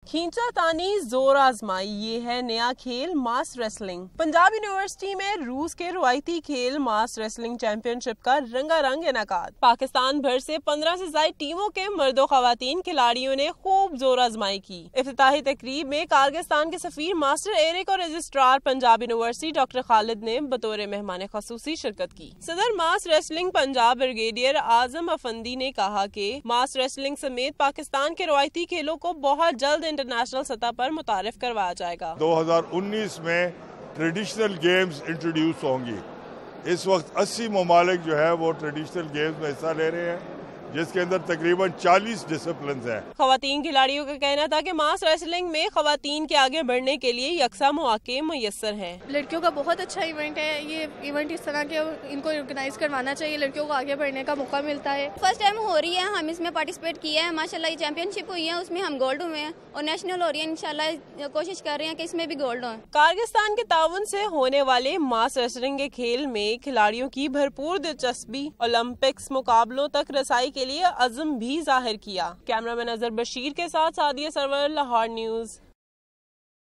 खींचा तानी जोर आजमाई, ये है नया खेल मास रेसलिंग। पंजाब यूनिवर्सिटी में रूस के रवायती खेल मास रेसलिंग चैंपियनशिप का रंगारंग इनेकाद। पाकिस्तान भर से 15 से ज्यादा टीमों के मर्दों खवातीन खिलाड़ियों ने खूब जोर आजमाई की। इफ्तिताही तकरीब में कारगिस्तान के सफीर मास्टर एरिक और registrar Punjab university doctor Khalid ने बतौर मेहमान खसूसी शिरकत की। सदर mas wrestling Punjab brigadier Azam Afandi ने कहा कि मास रेसलिंग समेत पाकिस्तान के रवायती खेलों को बहुत जल्द इंटरनेशनल सतह पर मुतारिफ करवाया जाएगा। 2019 में ट्रेडिशनल गेम्स इंट्रोड्यूस होंगी। इस वक्त 80 ममालिक जो है वो ट्रेडिशनल गेम्स में हिस्सा ले रहे हैं, जिसके अंदर तकरीबन 40 डिसिप्लिन हैं। खवातीन खिलाड़ियों का कहना था कि मास रेसलिंग में खवातीन के आगे बढ़ने के लिए यकसा मौके मुयस्सर हैं। लड़कियों का बहुत अच्छा इवेंट है। ये इवेंट इस तरह के इनको ऑर्गेनाइज करवाना चाहिए। लड़कियों को आगे बढ़ने का मौका मिलता है। फर्स्ट टाइम हो रही है, हम इसमें पार्टिसिपेट किया है। माशाल्लाह ये चैंपियनशिप हुई है, उसमें हम गोल्ड हुए हैं और नेशनल हो रही है। इंशाल्लाह कोशिश कर रहे हैं कि इसमें भी गोल्ड हो। कारगिस्तान के ताउन से होने वाले मास रेसलिंग के खेल में खिलाड़ियों की भरपूर दिलचस्पी ओलंपिक्स मुकाबलों तक रसाई के लिए अज़्म भी जाहिर किया। कैमरामैन अजहर बशीर के साथ सादिया सरवर, लाहौर न्यूज़।